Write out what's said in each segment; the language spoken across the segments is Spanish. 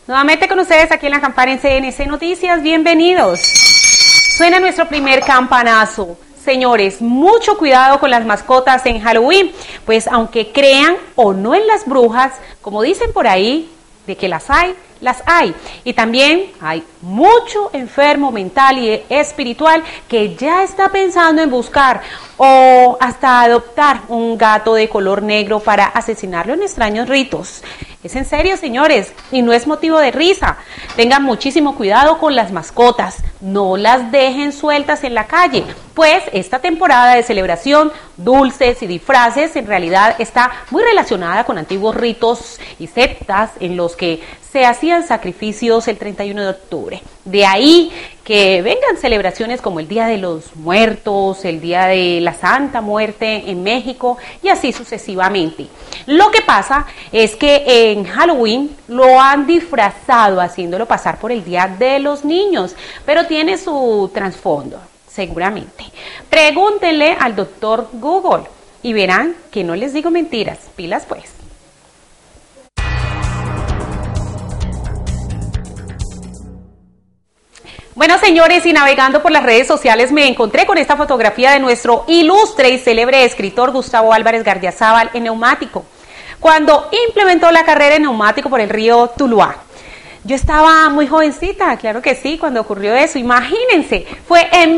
Nuevamente con ustedes aquí en la campana en CNC Noticias, bienvenidos. Suena nuestro primer campanazo. Señores, mucho cuidado con las mascotas en Halloween, pues aunque crean o no en las brujas, como dicen por ahí, de que las hay. Y también hay mucho enfermo mental y espiritual que ya está pensando en buscar o hasta adoptar un gato de color negro para asesinarlo en extraños ritos. Es en serio, señores, y no es motivo de risa. Tengan muchísimo cuidado con las mascotas, no las dejen sueltas en la calle, pues esta temporada de celebración, dulces y disfraces en realidad está muy relacionada con antiguos ritos y sectas en los que se hacían sacrificios el 31 de octubre. De ahí que vengan celebraciones como el Día de los Muertos, el Día de la Santa Muerte en México y así sucesivamente. Lo que pasa es que en Halloween lo han disfrazado haciéndolo pasar por el Día de los Niños, pero tiene su trasfondo, seguramente. Pregúntenle al doctor Google y verán que no les digo mentiras. Pilas pues. Bueno, señores, y navegando por las redes sociales me encontré con esta fotografía de nuestro ilustre y célebre escritor Gustavo Álvarez Gardiazabal en neumático, cuando implementó la carrera en neumático por el río Tuluá. Yo estaba muy jovencita, claro que sí, cuando ocurrió eso. Imagínense, fue en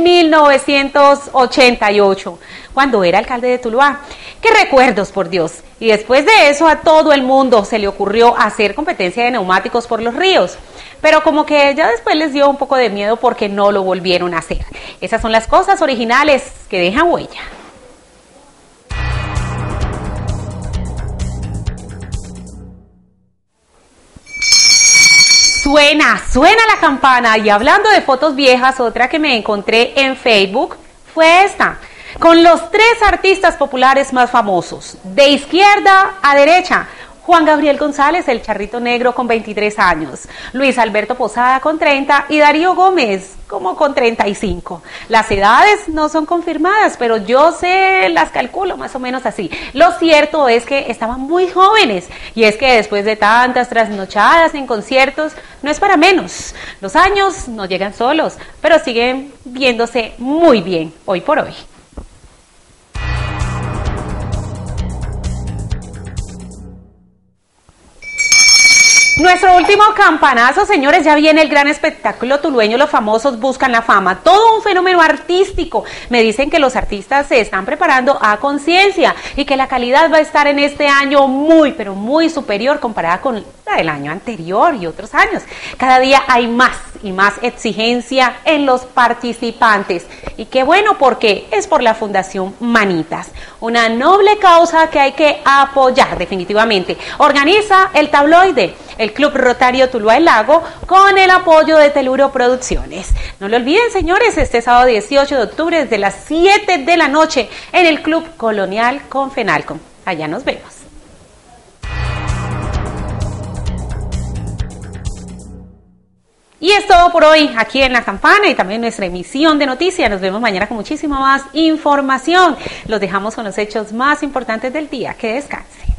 1988, cuando era alcalde de Tuluá. ¡Qué recuerdos, por Dios! Y después de eso a todo el mundo se le ocurrió hacer competencia de neumáticos por los ríos. Pero como que ya después les dio un poco de miedo porque no lo volvieron a hacer. Esas son las cosas originales que dejan huella. Suena la campana. Y hablando de fotos viejas, otra que me encontré en Facebook fue esta, con los 3 artistas populares más famosos, de izquierda a derecha. Juan Gabriel González, el charrito negro, con 23 años, Luis Alberto Posada con 30 y Darío Gómez como con 35. Las edades no son confirmadas, pero yo las calculo más o menos así. Lo cierto es que estaban muy jóvenes y es que después de tantas trasnochadas en conciertos, no es para menos. Los años no llegan solos, pero siguen viéndose muy bien hoy por hoy. Nuestro último campanazo, señores, ya viene el gran espectáculo tulueño, los famosos buscan la fama, todo un fenómeno artístico. Me dicen que los artistas se están preparando a conciencia y que la calidad va a estar en este año muy, pero muy superior comparada con la del año anterior y otros años. Cada día hay más y más exigencia en los participantes. Y qué bueno, porque es por la Fundación Manitas, una noble causa que hay que apoyar definitivamente. Organiza el tabloide, el Club Rotario Tuluá El Lago, con el apoyo de Teluro Producciones. No lo olviden, señores, este sábado 18 de octubre desde las 7 de la noche en el Club Colonial con Fenalco. Allá nos vemos. Y es todo por hoy aquí en La Campana y también nuestra emisión de noticias. Nos vemos mañana con muchísima más información. Los dejamos con los hechos más importantes del día. Que descansen.